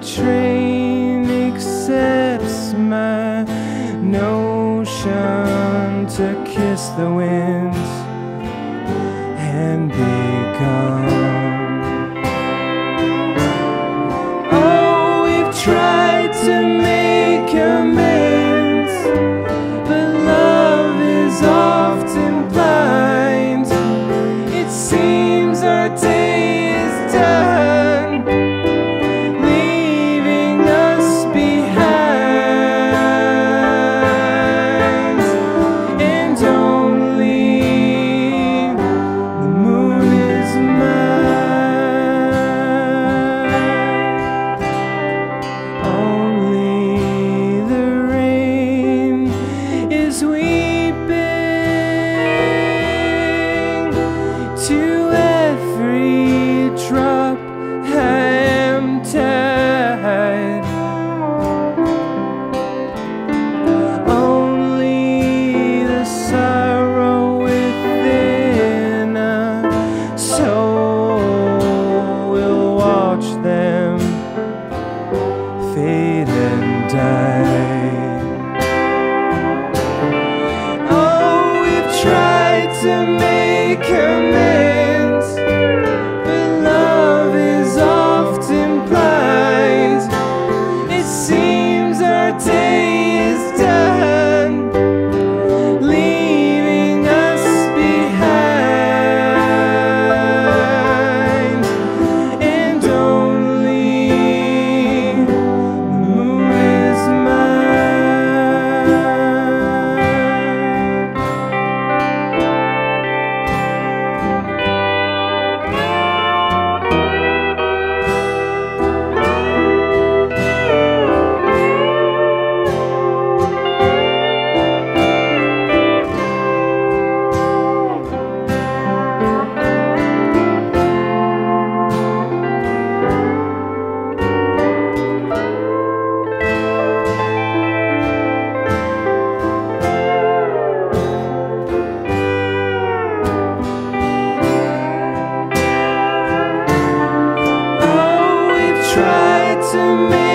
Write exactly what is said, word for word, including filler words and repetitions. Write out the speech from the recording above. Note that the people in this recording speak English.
train accepts my notion to kiss the winds and be gone. Oh, we've tried to make amends, but love is often blind. It seems our day is done, leaving us behind, and only the moon is mine. Only the rain is weeping to every drop. I am tied. Only the sorrow within a soul will watch them fade and die. Oh, we've tried to make amends, but love is often blind. It seems our day is done, leaving us behind, and only the moon is mine. Oh, we've tried to make